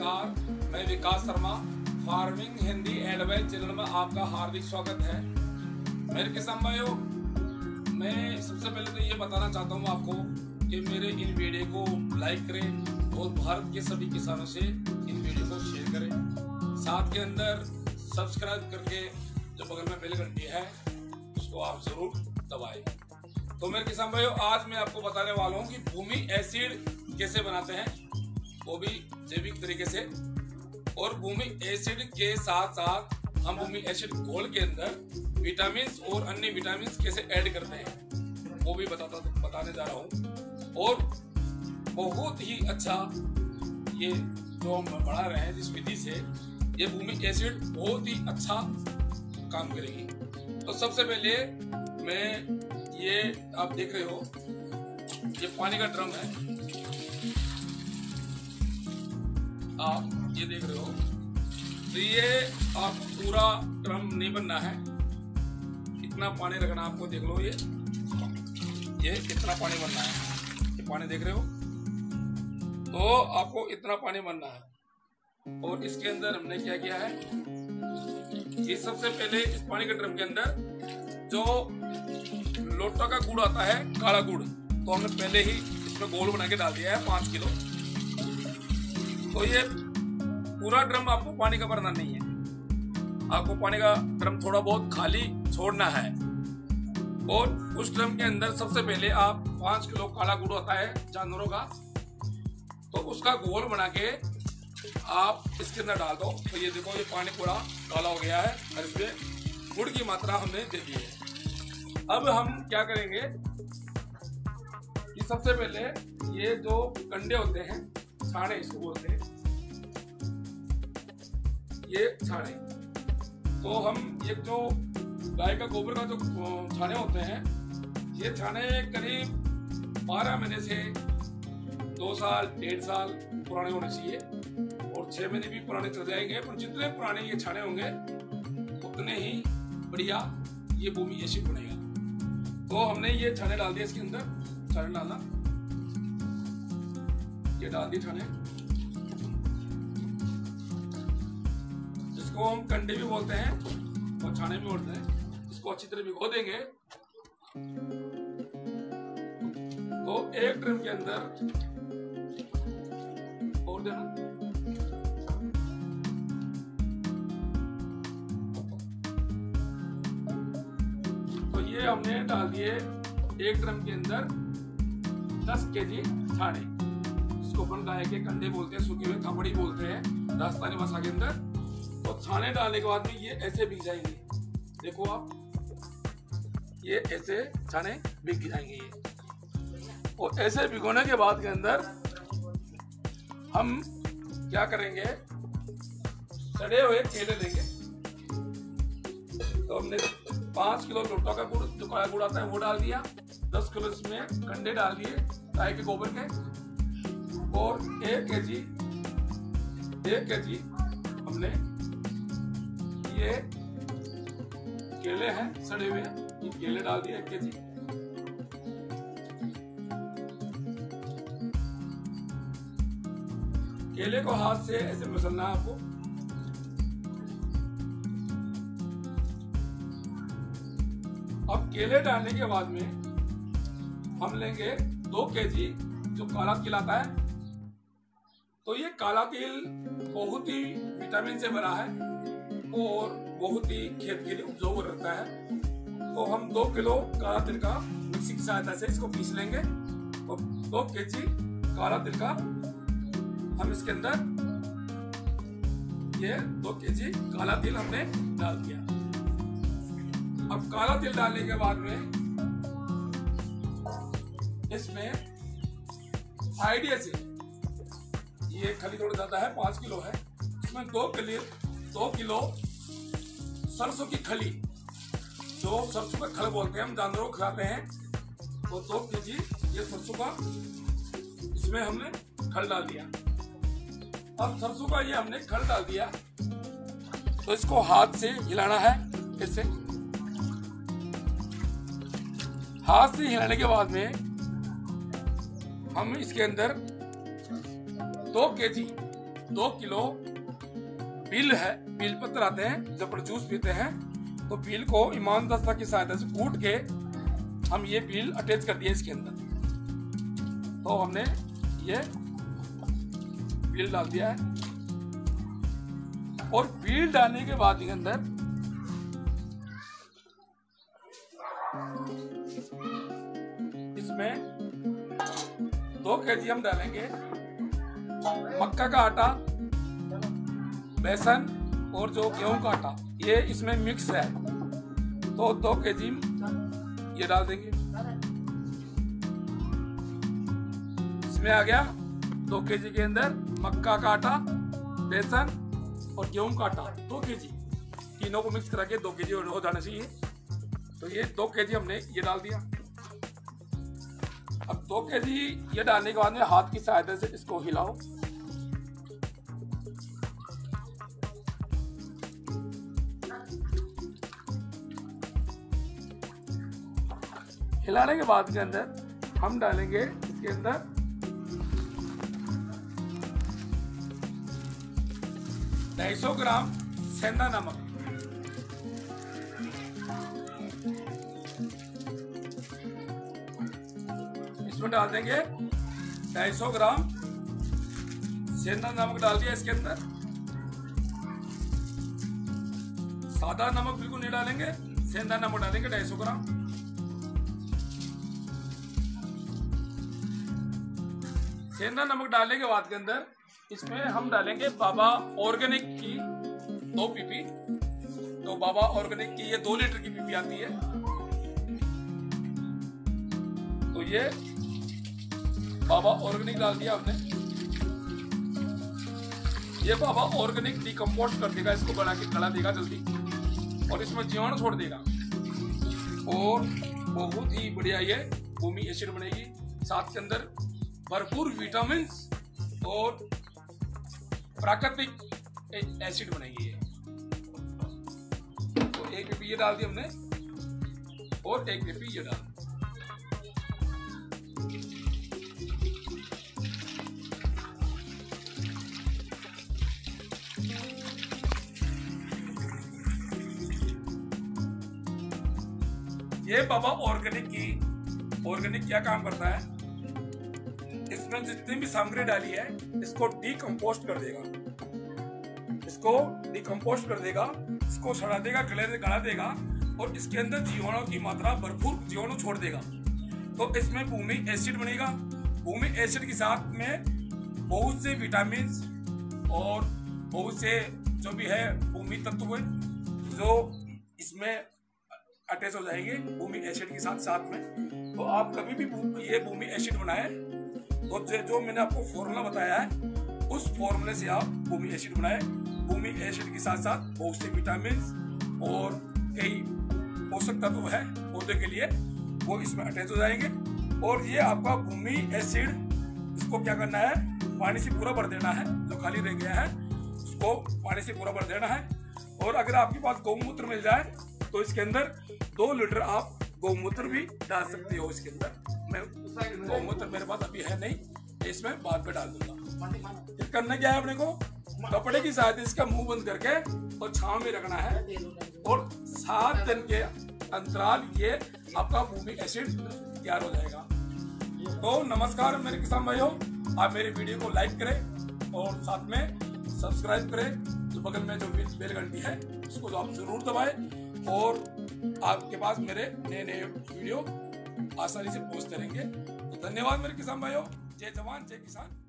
नमस्कार, मैं Vikas Sharma farming Hindi advice channel में आपका हार्दिक स्वागत है। मेरे किसान भाइयों, मैं सबसे पहले तो ये बताना चाहता हूँ आपको कि मेरे इन वीडियो को लाइक करें और भारत के सभी किसानों से इन वीडियो को शेयर करें। साथ के अंदर सब्सक्राइब करके जो बगल में बेल घंटी है उसको आप जरूर दबाएं। तो मेरे किसान भाइयों, आज मैं आपको बताने वाला हूँ कि भूमि एसिड कैसे बनाते हैं, वो भी जैविक तरीके से। और भूमि एसिड के साथ साथ हम भूमि एसिड घोल के अंदर विटामिन और अन्य विटामिन कैसे ऐड करते हैं, वो भी बताने जा रहा हूँ। और बहुत ही अच्छा ये जो हम बढ़ा रहे हैं जिस विधि से, ये भूमि एसिड बहुत ही अच्छा काम करेगी। तो सबसे पहले मैं ये आप देख रहे हो, ये पानी का ड्रम है, आप ये देख रहे हो। तो ये आप पूरा ड्रम नहीं बनना है, इतना पानी रखना आपको। देख लो, ये कितना पानी बनना है, ये पानी देख रहे हो। तो आपको इतना पानी बनना है। और इसके अंदर हमने क्या किया है कि सबसे पहले इस पानी के ड्रम के अंदर जो लोटा का गुड़ आता है, काला गुड़, तो हमने पहले ही इसमें गोल बना के डाल दिया है 5 किलो। तो ये पूरा ड्रम आपको पानी का भरना नहीं है, आपको पानी का ड्रम थोड़ा बहुत खाली छोड़ना है। और उस ड्रम के अंदर सबसे पहले आप 5 किलो काला गुड़ होता है जानवरों का, तो उसका घोल बना के आप इसके अंदर डाल दो। तो ये देखो, ये पानी पूरा काला हो गया है और इसमें गुड़ की मात्रा हमने दे दी है। अब हम क्या करेंगे कि सबसे पहले ये जो कंडे होते हैं, छाने इसको बोलते हैं, ये छाने। तो हम ये जो गाय का गोबर का जो छाने होते हैं, ये छाने करीब 12 महीने से 2 साल 1.5 साल पुराने होने चाहिए, और 6 महीने भी पुराने चल जाएंगे। पर जितने पुराने ये छाने होंगे उतने ही बढ़िया ये भूमि एसिड बनेगा। तो हमने ये छाने डाल दिए इसके अंदर, छाने डालना, ये डाल दिए छाने। इसको हम कंडे भी बोलते हैं और छाने भी बोलते हैं। इसको अच्छी तरह भिगो देंगे। तो एक ड्रम के अंदर और देना, तो ये हमने डाल दिए एक ड्रम के अंदर 10 केजी छाने, जिसको अपन गाय के कंडे बोलते हैं, सूखे हुए थपड़ी बोलते हैं राजस्थानी भाषा के अंदर। तो छाने डालने के बाद में ये ऐसे भीग जाएंगे, देखो आप, ये ऐसे छाने भीग जाएंगे ये। और ऐसे भिगोने के बाद के अंदर हम क्या करेंगे, सड़े हुए केले लेंगे। तो हमने 5 किलो लोटा का गुड़, जो काला गुड़ आता है, वो डाल दिया। 10 किलो इसमें कंडे डाल दिए गाय के गोबर के, और 1 केजी हमने ये केले हैं सड़े हुए, ये केले डाल दिए 1 केजी। केले को हाथ से ऐसे मसलना है आपको। अब केले डालने के बाद में हम लेंगे 2 केजी जो काला तिल आता है। तो ये काला तिल बहुत ही विटामिन से भरा है और बहुत ही खेत के लिए उपजाऊ रहता है। तो हम 2 किलो काला तिल का मिक्सी की सहायता से इसको पीस लेंगे, और 2 केजी काला तिल का हम इसके अंदर, ये 2 केजी काला तिल हमने डाल दिया। अब काला तिल डालने के बाद में इसमें आइडिया से, ये खली थोड़ा ज्यादा है, 5 किलो है, इसमें 2 किलो सरसों की खली, जो सरसों का खल बोलते हैं, हम जानवरों को खिलाते हैं। तो 2 केजी ये सरसों का इसमें हमने खल डाल दिया। अब सरसों का ये हमने खल डाल दिया, तो इसको हाथ से हिलाना है। ऐसे हाथ से हिलाने के बाद में हम इसके अंदर 2 केजी 2 किलो बिल है, बिल पत्र आते हैं जब जूस पीते हैं तो बिल को ईमान दस्ता की सहायता से कूट के हम ये बिल अटैच कर दिए इसके अंदर। तो हमने ये बिल डाल दिया है और बिल डालने के बाद के अंदर इसमें 2 kg हम डालेंगे मक्का का आटा, बेसन और जो गेहूं का आटा, ये इसमें मिक्स है। तो 2 kg ये डाल देंगे। इसमें आ गया 2 kg के अंदर मक्का का आटा, बेसन और गेहूं का आटा 2 kg, तीनों को मिक्स करा के 2 kg हो जाना चाहिए। तो ये 2 kg हमने ये डाल दिया। अब 2 kg ये डालने के बाद में हाथ की सहायता से इसको हिलाओ। हिलाने के बाद के अंदर हम डालेंगे इसके अंदर 250 ग्राम सेंधा नमक। इसमें डाल देंगे 250 ग्राम सेंधा नमक डाल दिया इसके अंदर। सादा नमक बिल्कुल नहीं डालेंगे, सेंधा नमक डालेंगे 250 ग्राम। सेंधा नमक डालने के बाद के अंदर इसमें हम डालेंगे बाबा ऑर्गेनिक की 2 पीपी। तो बाबा ऑर्गेनिक की ये 2 लीटर की पीपी आती है। तो ये बाबा ऑर्गेनिक डाल दिया हमने। ये बाबा ऑर्गेनिक डिकम्पोस्ट कर देगा, इसको बना के गला देगा जल्दी और इसमें जीवाणु छोड़ देगा और बहुत ही बढ़िया ये भूमि एसिड बनेगी। साथ के अंदर भरपूर विटामिन और प्राकृतिक एसिड बनेगी ये। तो 1 पीपी ये डाल दी हमने और 1 पीपी ये डाल। ये बाबा ऑर्गेनिक क्या काम करता है, इसमें जितनी भी सामग्री डाली है इसको डिकम्पोस्ट कर देगा, इसको सड़ा देगा, गला देगा और इसके अंदर जीवाणु की मात्रा भरपूर जीवाणु छोड़ देगा। तो इसमें भूमि एसिड बनेगा। भूमि एसिड के साथ में बहुत से विटामिन और बहुत से जो भी है भूमि तत्व जो इसमें अटैच हो जाएंगे भूमि एसिड के साथ में। तो आप कभी भी ये भूमि एसिड बनाए तो जो मैंने आपको फॉर्मूला बताया है उस फॉर्मूले से आप भूमि एसिड बनाए। भूमि एसिड के साथ साथ बहुत से विटामिन और कई पोषक तत्व है पौधे के लिए, वो इसमें अटैच हो जाएंगे। और ये आपका भूमि एसिड, इसको क्या करना है, पानी से पूरा भर देना है। जो खाली रह गया है उसको पानी से पूरा भर देना है। और अगर आपके पास गौमूत्र मिल जाए तो इसके अंदर 2 लीटर आप गौमूत्र भी डाल सकते हो। इसके अंदर मैं गौमूत्र मेरे पास अभी है नहीं, इसमें बाद में डाल दूंगा। फिर करना क्या है, अपने को कपड़े की सहायता इसका मुंह बंद करके और छांव में रखना है और 7 दिन के अंतराल ये आपका भूमि एसिड तैयार हो जाएगा। तो नमस्कार मेरे किसान भाइयों, आप मेरे वीडियो को लाइक करें और साथ में सब्सक्राइब करें। जो बगल में जो बेल घंटी है उसको तो आप जरूर दबाएं और आपके पास मेरे नए वीडियो आसानी से पहुंचते रहेंगे। तो धन्यवाद मेरे किसान भाइयों। जय जवान जय किसान।